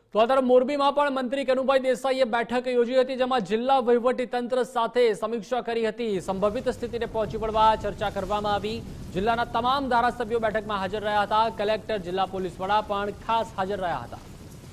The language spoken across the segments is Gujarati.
તો આ તરફ મોરબીમાં પણ મંત્રી કનુભાઈ દેસાઈએ બેઠક યોજી હતી, જેમાં જિલ્લા વહીવટીતંત્ર સાથે સમીક્ષા કરી હતી। સંભવિત સ્થિતિને પહોંચી વળવા ચર્ચા કરવામાં આવી। જિલ્લાના તમામ ધારાસભ્યો બેઠકમાં હાજર રહ્યા હતા। કલેક્ટર, જિલ્લા પોલીસ વડા પણ ખાસ હાજર રહ્યા હતા।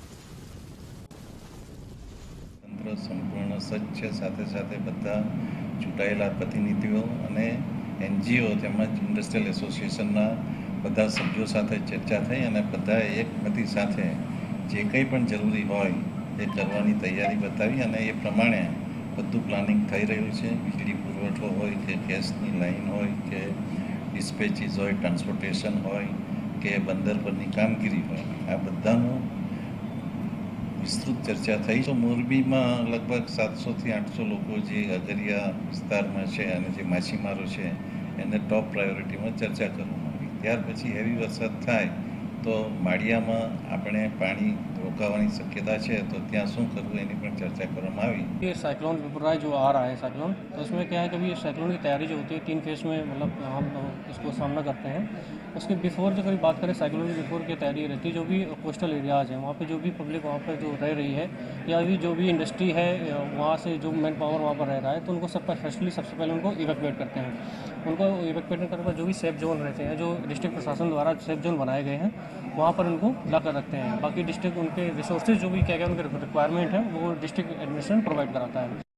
તંત્ર સંપૂર્ણ સજ્જ છે, સાથે સાથે બધા ચૂંટાયેલા પ્રતિનિધિઓ અને એનજીઓ તેમજ ઇન્ડસ્ટ્રીયલ એસોસિએશનના બધા સભ્યો સાથે ચર્ચા થઈ અને બધા એકમતી સાથે જે કંઈ પણ જરૂરી હોય એ કરવાની તૈયારી બતાવી અને એ પ્રમાણે બધું પ્લાનિંગ થઈ રહ્યું છે। વીજળી પુરવઠો હોય કે ગેસની લાઈન હોય કે ડિસ્પેચીસ હોય, ટ્રાન્સપોર્ટેશન હોય કે બંદર પરની કામગીરી હોય, આ બધાનું વિસ્તૃત ચર્ચા થઈ। તો મોરબીમાં લગભગ 700થી 800 લોકો જે અગરિયા વિસ્તારમાં છે અને જે માછીમારો છે એને ટોપ પ્રાયોરિટીમાં ચર્ચા કરવામાં આવી। ત્યાર પછી હેવી વરસાદ થાય तो माड़िया આપણે पानी रोकवानी शक्यता है, तो त्या शू करવું એની પણ ચર્ચા કરવામાં આવી। ये साइक्लोन विपुराय जो आ रहा है साइक्लोन, तो उसमें क्या है, कभी साइक्लोन की तैयारी जो होती है 3 फेज में, मतलब हम इसको सामना करते हैं। उसके बिफोर जो कभी बात करें साइक्लोन की बिफोर की तैयारी रहती है, जो भी कोस्टल एरियाज़ हैं वहाँ पे जो भी पब्लिक वहाँ पर जो रह रही है या भी जो भी इंडस्ट्री है वहाँ से जो मैन पावर वहाँ पर रह रहा है, तो उनको सबसे पहले उनको इवैक्यूएट करते हैं। उनको इवैक्यूएट करने पर जो भी सेफ जोन रहते हैं, जो डिस्ट्रिक्ट प्रशासन द्वारा सेफ जोन बनाए गए हैं, वहाँ पर उनको लाकर रखते हैं। बाकी डिस्ट्रिक्ट उनके रिसोर्सेज जो भी क्या क्या उनके रिक्वायरमेंट है वो डिस्ट्रिक्ट एडमिनिस्ट्रेशन प्रोवाइड कराता है।